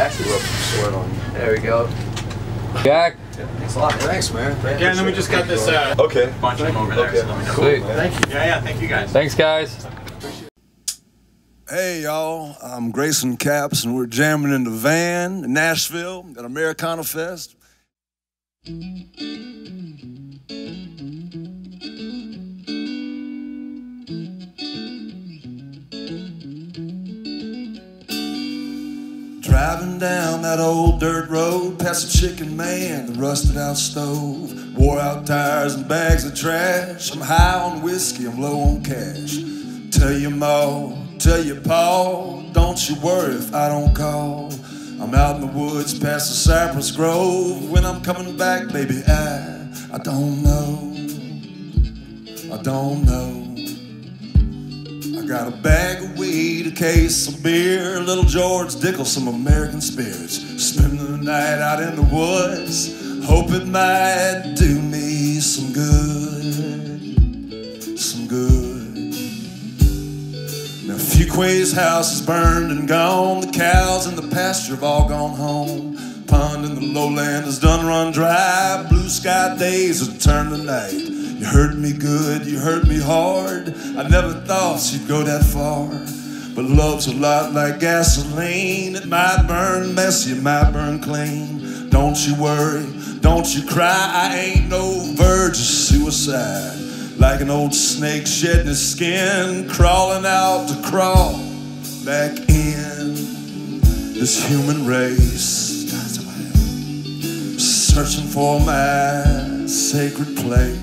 actually rub some sweat on you. There we go. Jack. Yeah, thanks a lot. Thanks, man. Yeah, and then we just got this okay. bunch of them over there. Okay. So let me know. Sweet. Thank you. Yeah, thank you guys. Thanks, guys. Hey, y'all. I'm Grayson Caps, and we're jamming in the van in Nashville at Americana Fest. Driving down that old dirt road, past a chicken man, the rusted out stove, wore out tires and bags of trash. I'm high on whiskey, I'm low on cash. Tell your ma, tell your pa, don't you worry if I don't call. I'm out in the woods past the cypress grove. When I'm coming back, baby, I don't know. I don't know. I got a bag of weed, a case of beer, little George Dickel, some American spirits. Spending the night out in the woods, hope it might do me some good, some good. Now Fuquay's house is burned and gone, the cows in the pasture have all gone home. Pond in the lowland is done run dry, blue sky days have turned to night. You hurt me good, you hurt me hard. I never thought you'd go that far. But love's a lot like gasoline. It might burn messy, it might burn clean. Don't you worry, don't you cry. I ain't no virgin suicide. Like an old snake shedding his skin, crawling out to crawl back in this human race. Searching for my sacred place.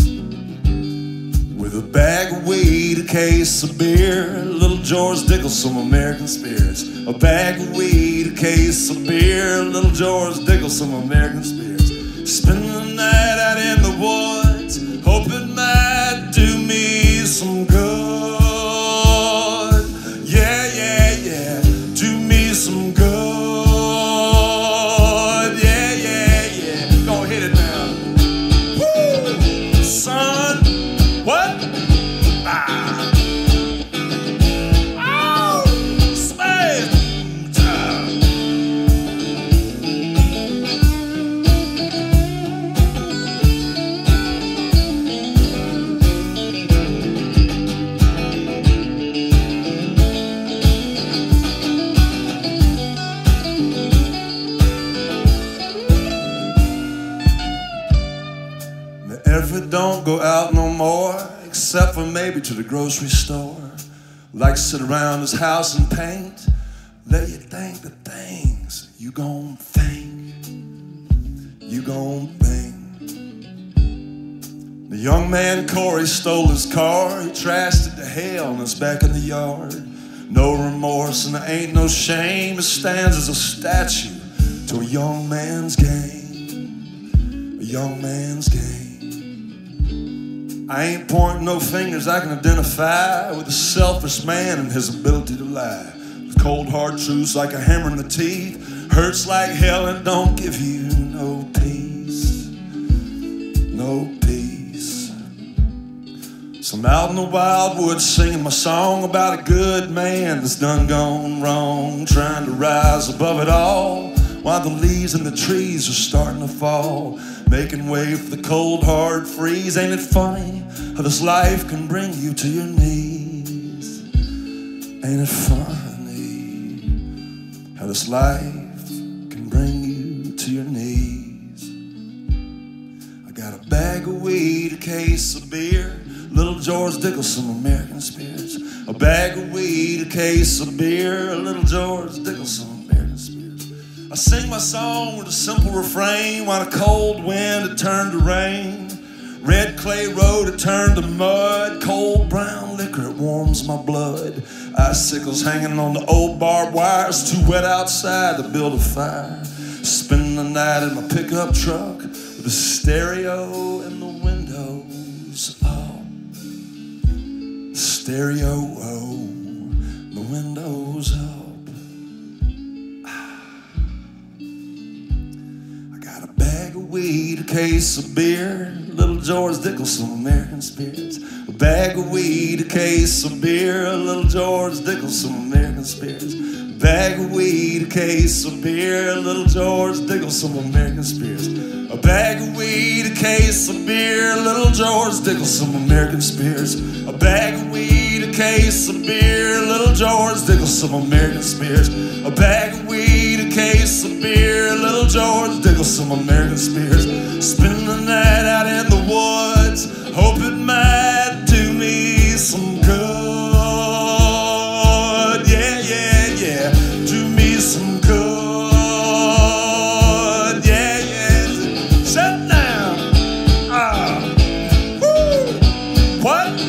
With a bag of weed, a case of beer, little George Dickel, some American spirits. A bag of weed, a case of beer, little George Dickel, some American spirits. Spending the night out in the woods, hope it might do me some good. Yeah, yeah, yeah, do me some good. Yeah, yeah, yeah, go hit it now. Woo, son. What? Ah. Oh, space. Now, Everett don't go out no more, except for maybe to the grocery store. Like to sit around his house and paint. Let you think the things you gon' think. You gon' think. The young man Corey stole his car. He trashed it to hell and it's back in the yard. No remorse and there ain't no shame. It stands as a statue to a young man's game. A young man's game. I ain't pointing no fingers, I can identify with a selfish man and his ability to lie. With cold hard truths like a hammer in the teeth, hurts like hell and don't give you no peace. No peace. So I'm out in the wild woods singing my song about a good man that's done gone wrong, trying to rise above it all, while the leaves in the trees are starting to fall, making way for the cold hard freeze. Ain't it funny how this life can bring you to your knees? Ain't it funny how this life can bring you to your knees? I got a bag of weed, a case of beer, little George Dickel, some American spirits. A bag of weed, a case of beer, little George Dickel, some American spirits. I sing my song with a simple refrain, while a cold wind had turned to rain. Red clay road had turned to mud. Cold brown liquor, it warms my blood. Icicles hanging on the old barbed wires, too wet outside to build a fire. Spending the night in my pickup truck with a stereo in the windows up. Stereo, the windows up. Weed, a case of beer, little George Dickel, some American spirits. A bag of weed, a case of beer, a little George Dickel, some American American spirits. Bag of weed, a case of beer, little George Diggle some American spirits. A bag of weed, a case of beer, little George Diggle some American spirits. A bag of weed, a case of beer, little George Diggle some American spirits. A bag of weed, a case of beer, little George Diggle some American spirits. Spending the night out in the woods, hope it might do me some good. Yeah, yeah, yeah, do me some good. Yeah, yeah. Shut down. Woo. What?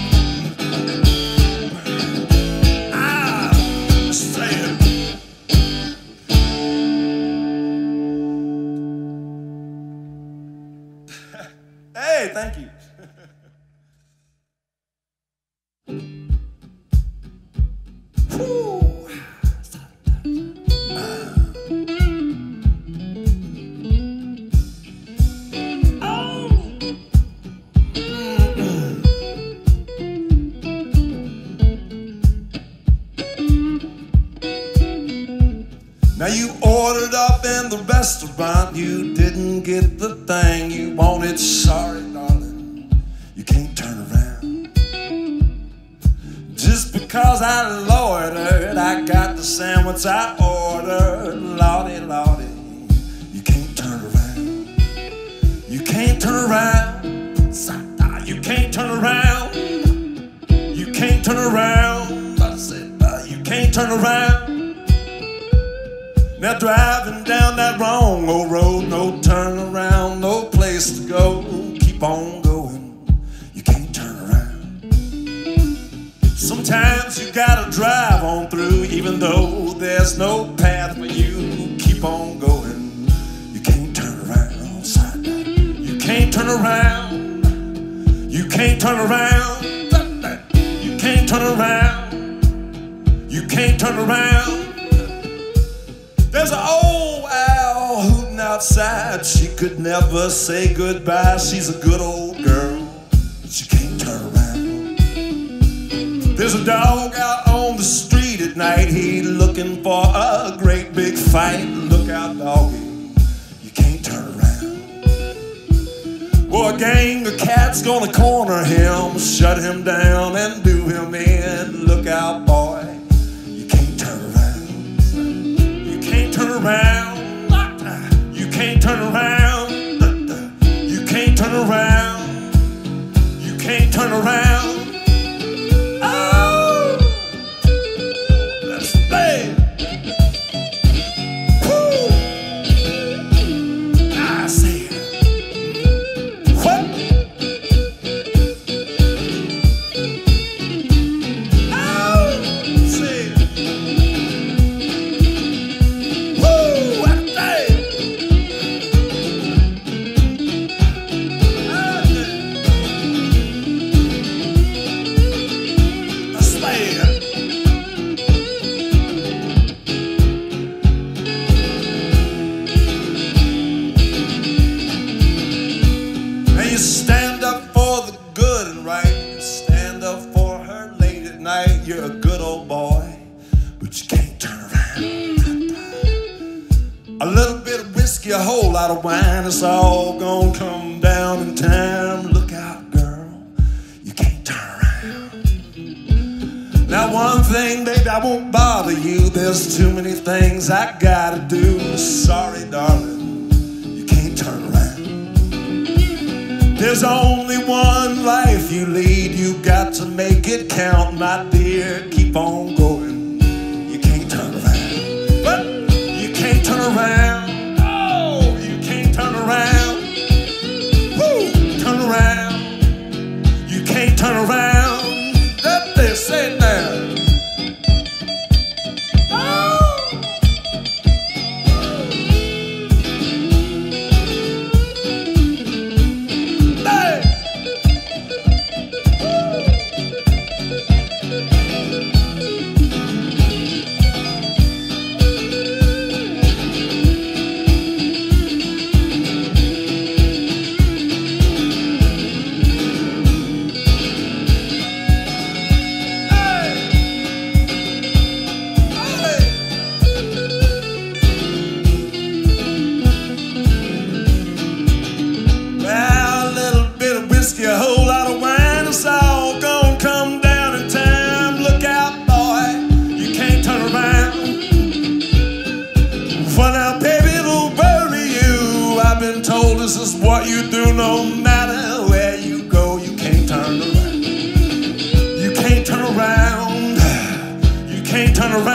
Say it. Hey, thank you. Whew. Now you ordered up in the restaurant, you didn't get the thing you wanted. Sorry, darling, you can't turn around. Just because I loitered, I got the sandwich I ordered. Lordy, lordy, you can't turn around. You can't turn around. You can't turn around. You can't turn around. I said, you can't turn around. Now driving down that wrong old road, no turn around, no place to go. Keep on going, you can't turn around. Sometimes you gotta drive on through, even though there's no path for you. Keep on going, you can't turn around. Side down. You can't turn around. You can't turn around. You can't turn around. You can't turn around. There's an old owl hooting outside. She could never say goodbye. She's a good old girl, but she can't turn around. There's a dog out on the street at night. He looking for a great big fight. Look out, doggy, you can't turn around. Well, a gang of cats gonna corner him, shut him down and do him in. Look out, boy, you can't turn around. You can't turn around. You can't turn around. You can't turn around. You can't turn around. Oh, let's play. Woo. I see it. What? Oh, see it. Stand up for the good and right. Stand up for her late at night. You're a good old boy, but you can't turn around. A little bit of whiskey, a whole lot of wine, it's all gonna come down in time. Look out, girl, you can't turn around. Now one thing, baby, I won't bother you. There's too many things I gotta do. Sorry, darling, you can't turn around. There's only one life you lead. You got to make it count, my dear. Keep on going. You can't turn around. But you can't turn around. Oh, you can't turn around. Woo, turn around. You can't turn around. That they say now.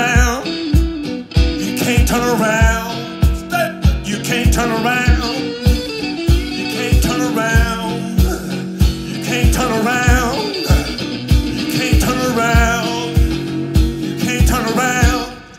around. You can't turn around. You can't turn around. You can't turn around. You can't turn around. You can't turn around. You can't turn around.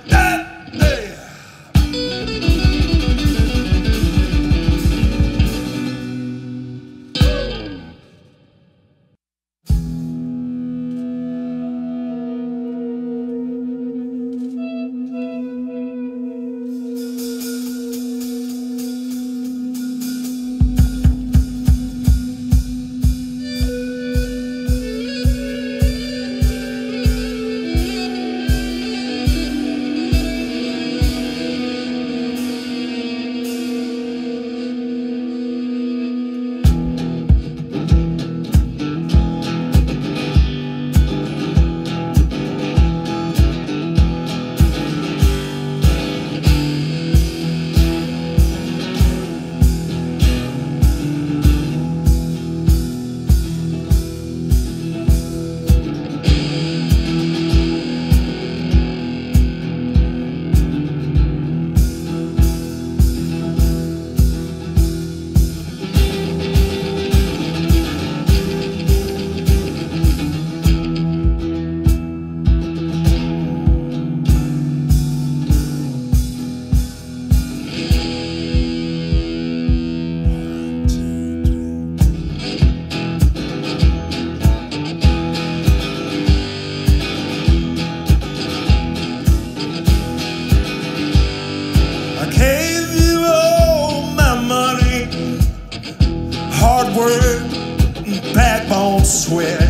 Backbone sweat.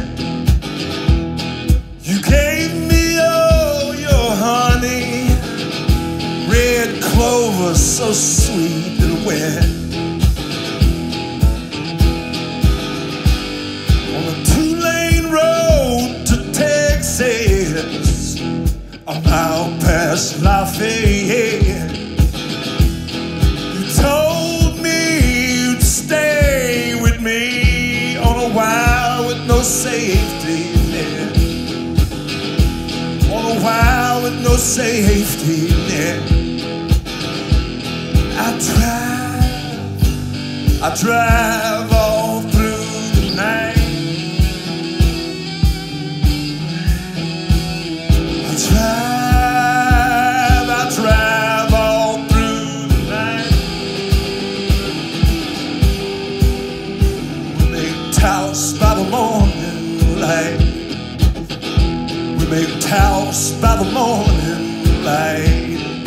You gave me all your honey, red clover so sweet and wet. On a 2-lane road to Texas, a mile past Lafayette, you told me you'd stay with me on a while with no safety net. On a while with no safety net. I drive all through the night. I drive all through the night. We make toast by the morning light. We make toast by the morning light.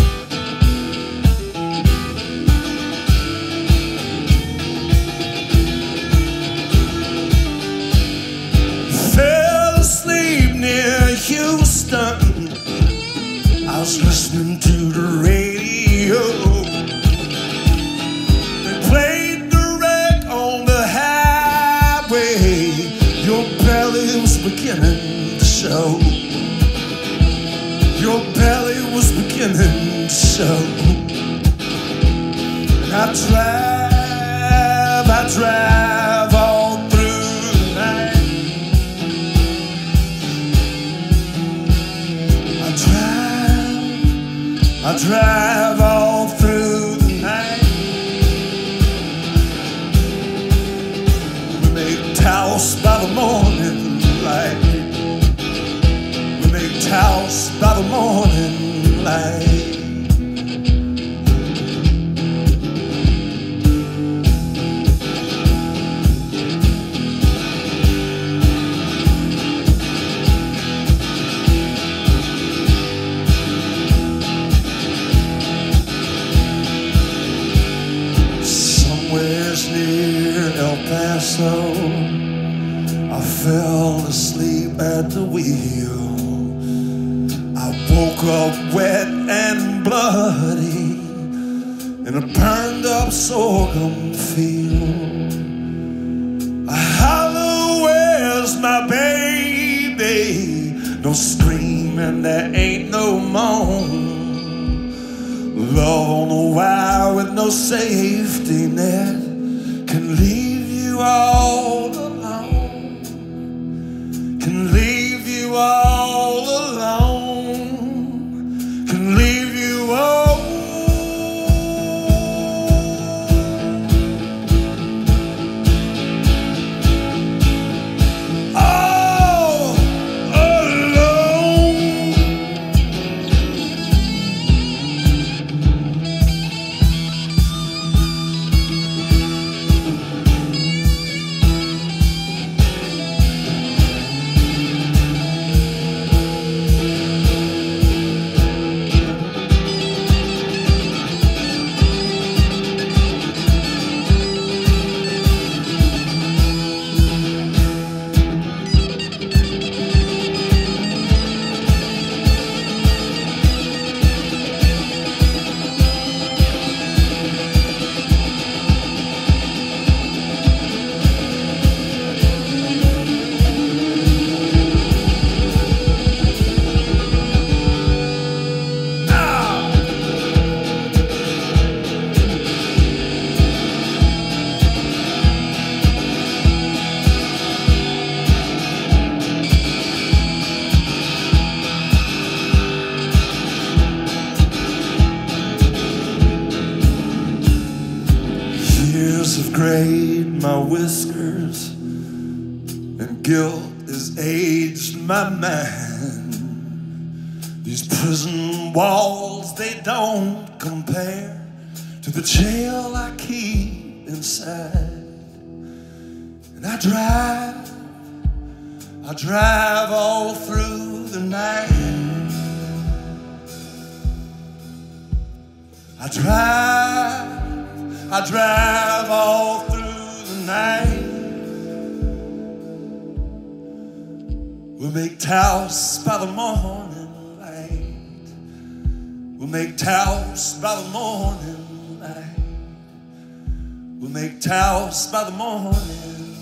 Houston, I was listening to the radio. They played the wreck on the highway. Your belly was beginning to show. Your belly was beginning to show. And I drive all through the night. I drive all through the night. We make toast by the morning light. We make toast by the morning light. Near El Paso, I fell asleep at the wheel. I woke up wet and bloody in a burned up sorghum field. I holler, where's my baby? No screaming, there ain't no moan. Love on the wire with no safety net can leave you all alone. Can leave you all alone. Years have grayed my whiskers, and guilt has aged my mind. These prison walls, they don't compare to the jail I keep inside. And I drive all through the night. I drive all through the night. We'll make toast by the morning light. We'll make toast by the morning light. We'll make toast by the morning.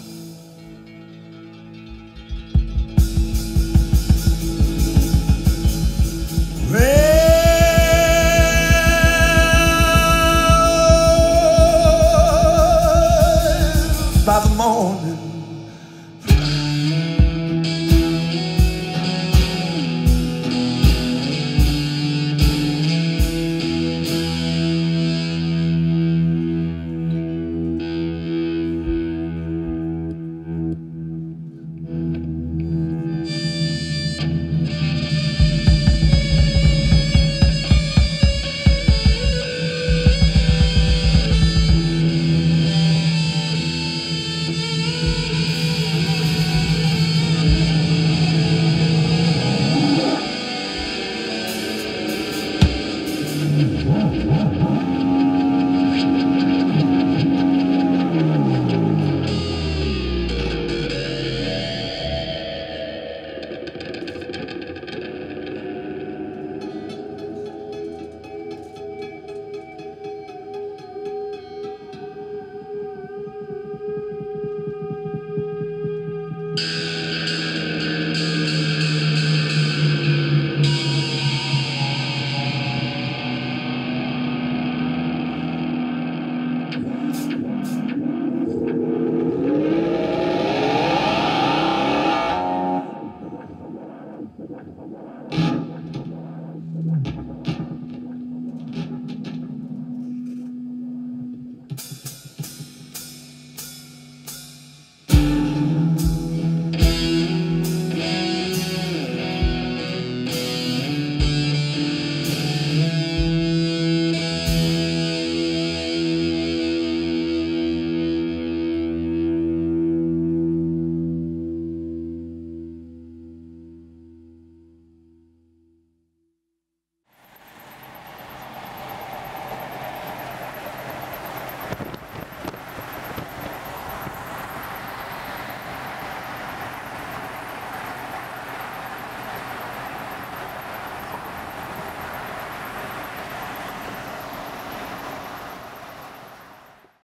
By the morning.